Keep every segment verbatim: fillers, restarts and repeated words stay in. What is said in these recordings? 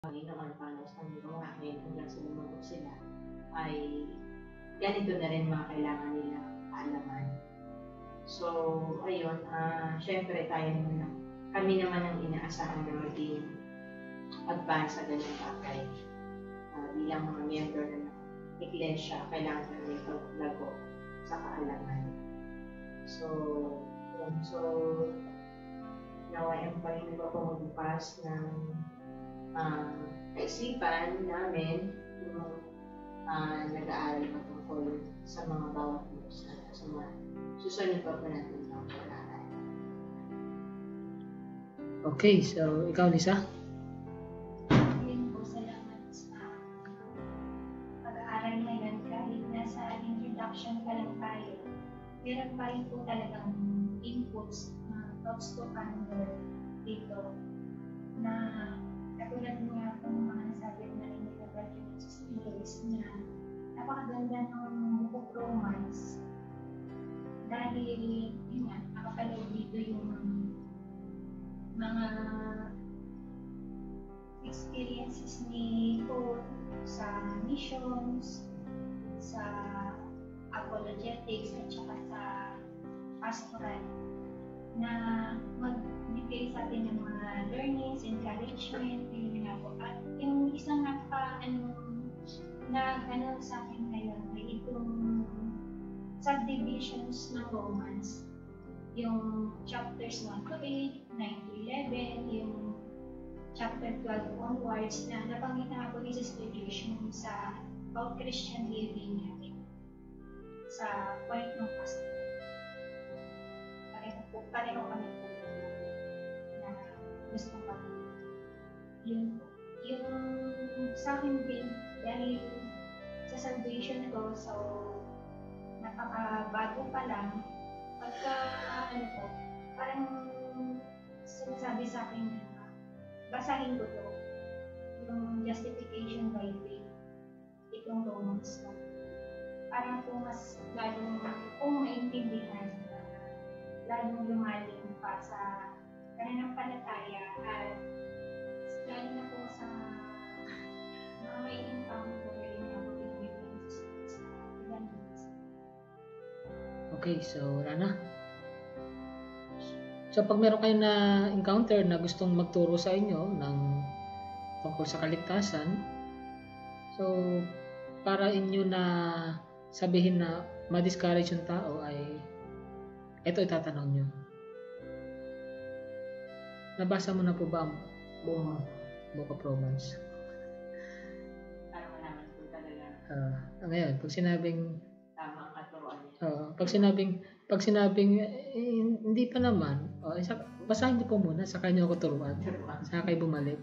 Ngayon naman paano sa kanila ngayon hanggang sa lumabog sila ay ganito na rin mga kailangan nila kaalaman. So, ayun, uh, syempre tayo naman, kami naman ang inaasahan na maging advance sa ganyan bagay. Uh, bilang mga member na ng iglesia, kailangan namin paglago sa kaalaman. So, yun, so, nawayan pa rin ko pumubukas ng uh, kaisipan namin yung uh, nag-aaral patungkol sa mga bawat musa, sa mga susunod pa po natin ng pag-aaral. Okay, so ikaw, Lisa? Yun po, salamat sa pag-aaral ngayon. Kahit nasa introduction pa lang tayo, meron pa rin po talagang inputs na thoughts to ponder dito na katulad nga po ng mga nasabi na rin nila Brother Jesus na napakaganda ng book of Romans dahil yun nga, nakapaloob dito yung mga experiences ni Paul sa missions, sa apologetics at saka sa pastoral na magbigay sa atin ng mga learnings, encouragement, yun nga po. At yung isang napa, ano, na ano sa akin ngayon ay itong subdivisions ng Romans. Yung chapters one to eight, nine to eleven, yung chapter twelve onwards na nabanggit na ako ni Sister Joyce sa about Christian living natin sa point ng pastor. Pareho po, pareho kami po na gusto kami. Yun po. Yung sa akin din, dahil sa salvation ko, so napakabago pa lang, pagka ano po, parang sinasabi sa akin na basahin ko to, yung justification by faith, itong Romans na. Parang po mas lalong kung maintindihan, lalong lumalim pa sa pananampalataya at lalo na po sa mga may encounter na po yung sa evangelism. Okay, so wala na. So pag meron kayo na encounter na gustong magturo sa inyo ng tungkol sa kaligtasan, so para inyo na sabihin na ma-discourage yung tao ay ito itatanong nyo. Nabasa mo na po ba ang buong Book of Romans? Para malaman po talaga Uh, ngayon, pag sinabing tamang katuruan niya. uh, pag sinabing pag sinabing eh, hindi pa naman, oh, isa, basahin niyo po muna sa kanya ako turuan. Saka kayo bumalik.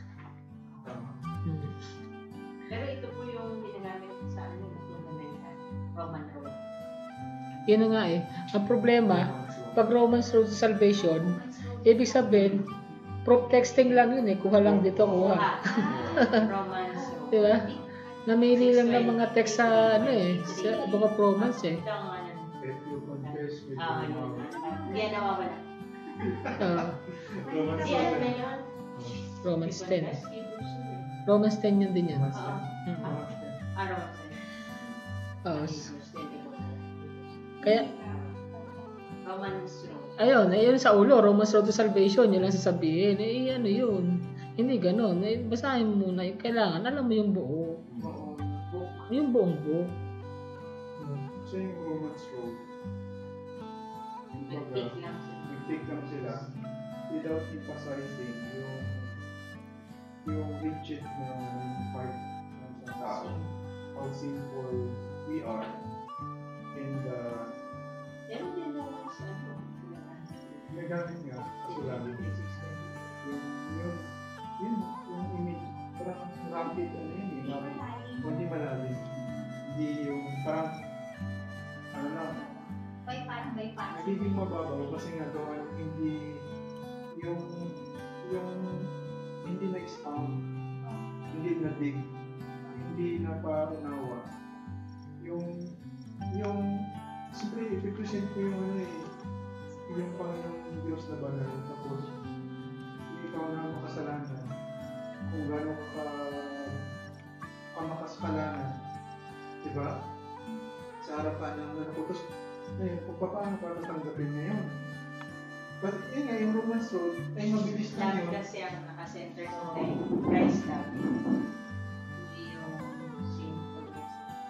Hmm. Pero ito po yung ginagamit sa ano, fundamental, Roman road. Yun na nga eh. Ang problema, pag Romans Road to Salvation, ibig sabihin, proof texting lang yun eh. Kuha lang dito, kuha. Romans road. Di ba? Namili lang ng mga text sa ano eh, sa Book of Romans eh. Ito ang ano. If you confess with Ah, your yun. mouth. Hindi yan nawawala. Uh, Hindi yan na yun. Romans ten. Romans ten yun din yan. Oo. Mm-hmm. Ah, Romans ten. Oh, Hebrews ten. kaya, Romans road. ayun, ayun sa ulo, Romans Road to Salvation, yun lang sasabihin. Eh, ano yun? Hindi ganon. Eh, basahin mo muna. Kailangan, alam mo yung buo. Buong book. Yung buong book. So yung Romans road, Nag-pick lang siya. nag-take lang sila without emphasizing yung yung rigid na part ng isang tao, how sinful we are, and uh, Meron din naman sa ano. nagamit nga kasi lagi yung yung yung yun, yung image parang rapid ano yun eh, rapid, hindi malalim, hindi yung parang ano lang, Bypass, bypass. nagiging mababaw kasi nga gawa hindi yung yung hindi na-expound, hindi na-dig, hindi na-paunawa yung yung siyempre i-present ko yung ano eh yung Panginoong Diyos na banal tapos ikaw na makasalanan kung gano'n ka kamakasalanan. Diba? Sa harapan ng ano ko. Tapos, eh, kung paano para tanggapin niya yun. But yun nga, yung Romans Road, ay mabilis na Lahat yun. kasi ang nakasenter sa tayo, Christ lang. Hindi yung sinfulness.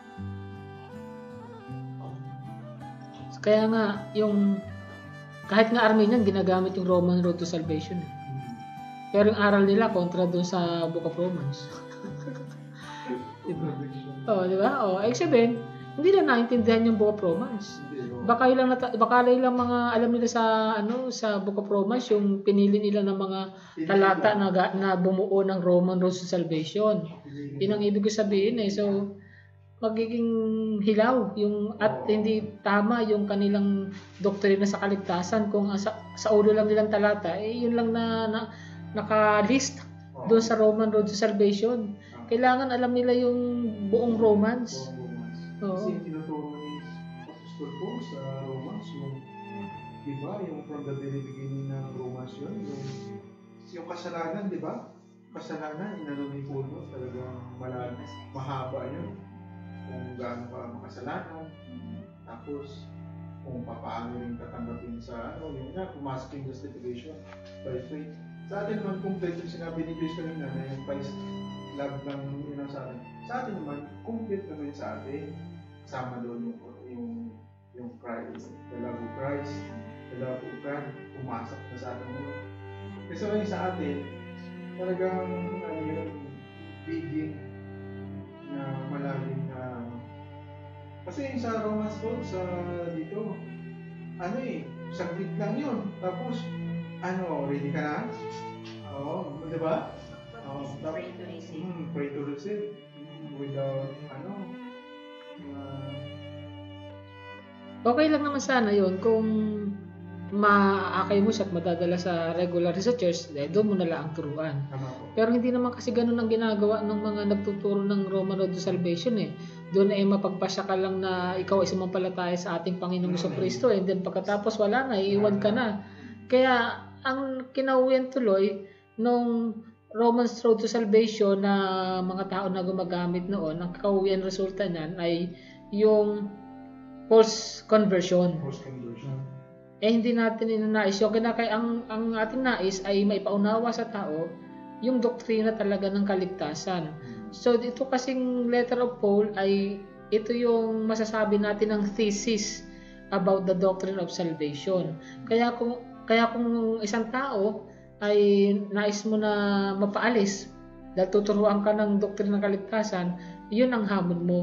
Kaya nga, yung kahit nga Armenian, ginagamit yung Roman Road to Salvation. Eh. Pero yung aral nila kontra dun sa Book of Romans. Diba? Oo, di ba? Oo, ibig sabihin, hindi na naintindihan yung Book of Romans. Baka ilang nata- baka ilang mga alam nila sa ano sa Book of Romans yung pinili nila ng mga talata na ga- na bumuo ng Roman Road to Salvation. Yun ang ibig ko sabihin eh. So magiging hilaw yung at hindi tama yung kanilang doktrina sa kaligtasan kung sa, sa ulo lang nilang talata eh yun lang na, na naka-list doon sa Roman Road to Salvation. Kailangan alam nila yung buong Romans. Oo. Kasi tinuturo ni Apostol Paul sa Romans yung diba, yung from the very beginning ng Romans yun, yung, yung kasalanan, di ba? Kasalanan, inano ni Paul no? Talagang malalas, mahaba yun. Kung gaano ka makasalanan, tapos kung paano rin tatanggapin sa ano, yun nga, pumasok yung justification by faith. Sa atin naman, complete yung sinabi ni Chris kanina na yung Christ love lang yun ang sa atin. Sa atin naman, complete naman sa atin. Kasama doon yung, yung, yung Christ, the love of Christ, the love of God, pumasok na sa atin mo. Kasi ngayon sa atin, talagang ano yun, biging na malalim na kasi yung sa Romans Road, sa dito, ano eh, saglit lang yun. Tapos, ano, ready ka na? Oo, di ba? Oo, Pray to receive. Hmm, pray to receive. Without, ano, uh, Okay lang naman sana yun kung maakay mo siya at madadala sa regular sa church, eh, doon mo na lang ang turuan. tama po. Pero hindi naman kasi ganun ang ginagawa ng mga nagtuturo ng Roman Road to Salvation eh. Doon ay mapagpasya ka lang na ikaw ay sumampalataya sa ating Panginoong Jesucristo eh. And then pagkatapos wala na, iiwan ka na. Kaya ang kinauwian tuloy nung Romans Road to Salvation na mga tao na gumagamit noon, ang kauwian resulta niyan ay yung false conversion. Post conversion. Eh hindi natin inanais yung kinakay ang ang ating nais ay maipaunawa sa tao yung doktrina talaga ng kaligtasan. So dito kasing letter of Paul ay ito yung masasabi natin ng thesis about the doctrine of salvation. Kaya kung kaya kung isang tao ay nais mo na mapaalis dahil tuturuan ka ng doktrina ng kaligtasan, yun ang hamon mo.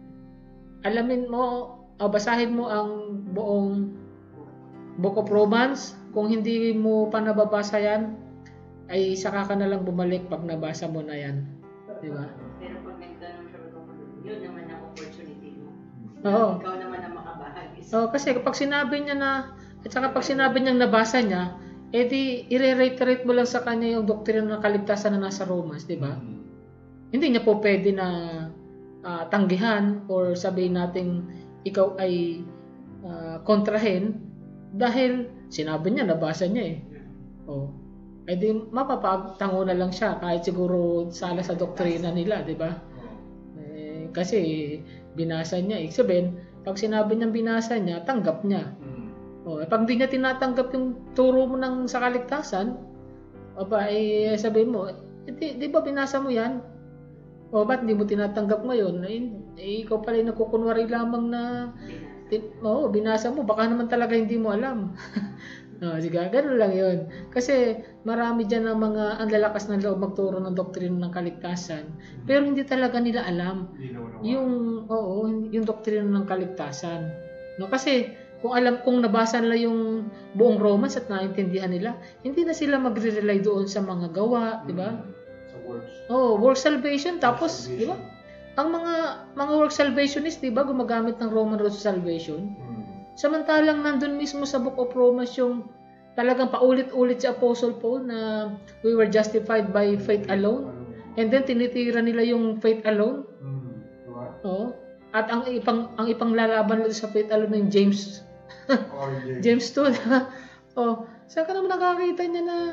Alamin mo o basahin mo ang buong Book of Romans. Kung hindi mo pa nababasa yan, ay saka ka na lang bumalik pag nabasa mo na yan. Di ba? Pero pag nagtanong siya, yun naman ang opportunity mo. Oo. Ikaw naman ang makabahagi. Oh, kasi kapag sinabi niya na, at saka pag sinabi niyang nabasa niya, edi i-reiterate mo lang sa kanya yung doktrina ng kaligtasan na nasa Romans, di ba? Hindi niya po pwede na uh, tanggihan or sabihin nating ikaw ay uh, kontrahin dahil sinabi niya, nabasa niya eh. Oh. Eh di mapapagtango na lang siya kahit siguro sala sa doktrina nila, di ba? Eh, kasi binasa niya, ibig sabihin, pag sinabi niyang binasa niya, tanggap niya. Oh, eh, pag di niya tinatanggap yung turo mo ng sa kaligtasan, aba, eh, sabihin mo, eh, di, di ba binasa mo yan? O ba't hindi mo tinatanggap ngayon? Eh, eh, ikaw pala yung nagkukunwari lamang na oo, oh, binasa mo, baka naman talaga hindi mo alam. No, sige, gano'n lang yun. Kasi marami dyan ng mga ang lalakas ng loob magturo ng doktrina ng kaligtasan, pero hindi talaga nila alam yung, oo, yung doktrina ng kaligtasan. No, kasi kung alam, kung nabasa nila yung buong Romans at naintindihan nila, hindi na sila magre-rely doon sa mga gawa, di ba? Sa works. Oh, work salvation, tapos, di ba? Ang mga mga work salvationist, di ba, gumagamit ng Roman Road to Salvation. Hmm. Samantalang nandun mismo sa Book of Romans yung talagang paulit-ulit si Apostle Paul na we were justified by faith alone. And then tinitira nila yung faith alone. Hmm. Diba? Oh. At ang ipang ang ipanglalaban nila sa faith alone ng James Or James. James two, di ba? Oh, saan ka naman nakakita niya na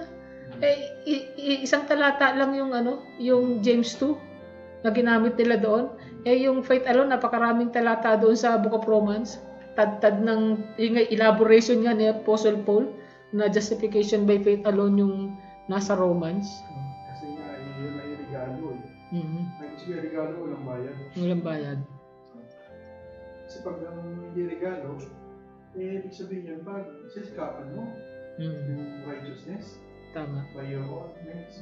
Eh, i- i- isang talata lang yung ano, yung James two na ginamit nila doon. Eh, yung faith alone, napakaraming talata doon sa Book of Romans. Tad-tad ng yung elaboration nga ni Apostle Paul na justification by faith alone yung nasa Romans. Kasi nga, yun ay regalo eh. Mhm. Ay, kasi yung regalo, walang bayad. Walang bayad. Kasi pag ang hindi regalo, eh, ibig sabihin yun, pag sisikapan mo, Mhm. yung righteousness, Tama. by your own means.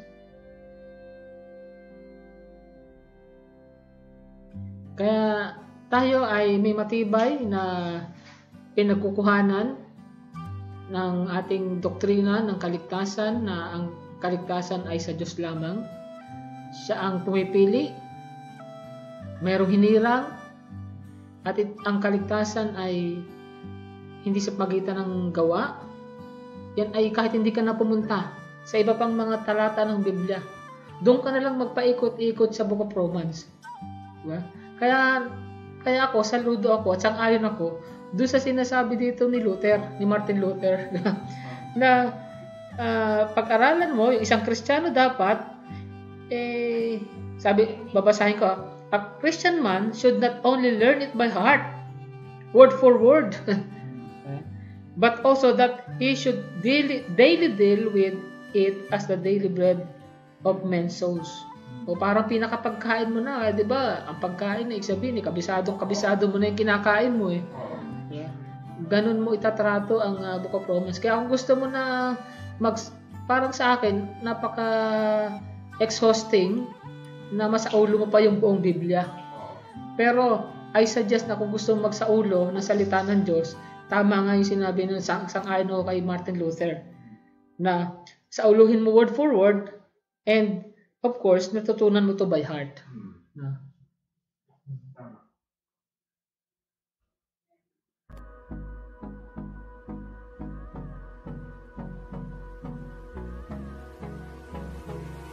Kaya tayo ay may matibay na pinagkukuhanan ng ating doktrina ng kaligtasan na ang kaligtasan ay sa Diyos lamang. Siya ang pumipili, mayroong hinirang, at it, ang kaligtasan ay hindi sa pagitan ng gawa. Yan ay kahit hindi ka na pumunta sa iba pang mga talata ng Biblia, doon ka na lang magpaikot-ikot sa Book of Romans. Diba? Kaya, kaya ako, saludo ako at sang-ayon ako doon sa sinasabi dito ni Luther, ni Martin Luther, na uh, pag-aralan mo, yung isang Kristiyano dapat, eh, sabi, babasahin ko, a Christian man should not only learn it by heart, word for word, but also that he should daily, daily deal with it as the daily bread of men's souls. O parang pinakapagkain mo na, eh, di ba? Ang pagkain na sabihin, eh, kabisadong kabisado mo na yung kinakain mo eh. Yeah. Ganun mo itatrato ang uh, Book of Romans. Kaya kung gusto mo na mag, parang sa akin, napaka exhausting na masaulo mo pa yung buong Biblia. Pero I suggest na kung gusto mo magsaulo ng salita ng Diyos, tama nga yung sinabi ng sang sang-ayon ko kay Martin Luther na sauluhin mo word for word, and of course natutunan mo to by heart. Na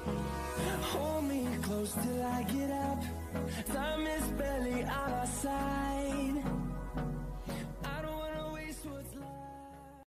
Hold me close till I get up. Time is barely on our side.